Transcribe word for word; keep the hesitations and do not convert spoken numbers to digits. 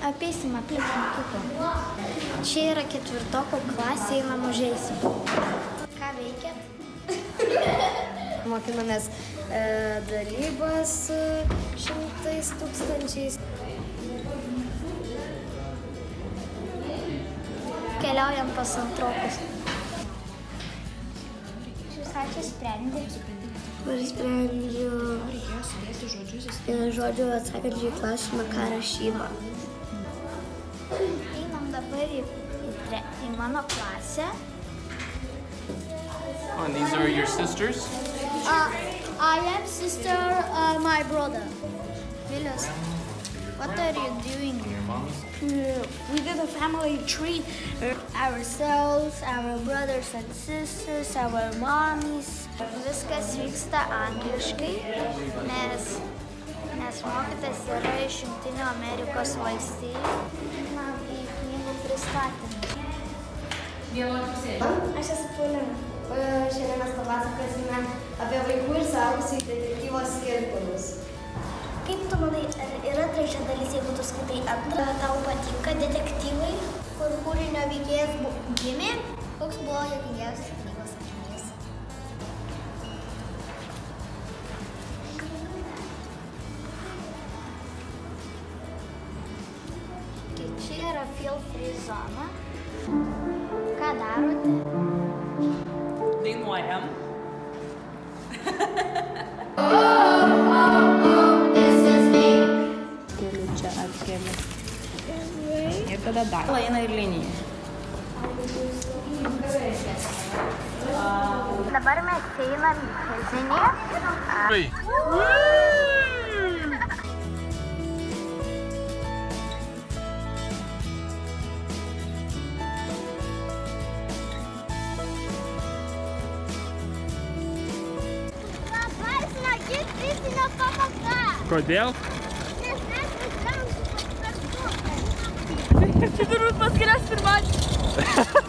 Apeisim aplink mokyklą. Čia yra ketvirtoko klasė, einam užeisim. Ką veikiat? Mokinomės e, dalybas šimtais tūkstančiais. Keliaujam pas antrokus. Jūs ką čia sprendėt? Aš sprendžiu žodžiu atsakančių į klausimą, ką rašyba. Einam dabar į, į, į mano klasę. Oh, and these are your sisters? Uh, I am sister, uh, my brother. Vilnius, what are you doing? Your moms? Uh, we did a family tree. Uh, ourselves, our brothers and sisters, our mommies. Viskas vyksta angliškai, nes, nes mokytojas yra iš Jungtinių Amerikos valstijų. Na, į knygų pristatymą. Aš esu Paulina. Šiandien mes papasakosime apie vaikų ir suaugusių detektyvo skirtumus. Kaip tu manai, ar yra trečia dalis, jeigu tu skaitai antrą? Tau patinka detektyvai, kur kūrinio veikėjas gimė? Koks buvo juokingiausias knygos atlikėjas? Čia yra feel free zona. Ką darote? Dainuojam. Keliu čia atkeliu. Ir tada dar. Eina ir linija. Dabar mes einam į fizinį. Hey. Kodėl? Nes mes važiuojam su paspirtuku. Čia turbūt paskirias pirmačius.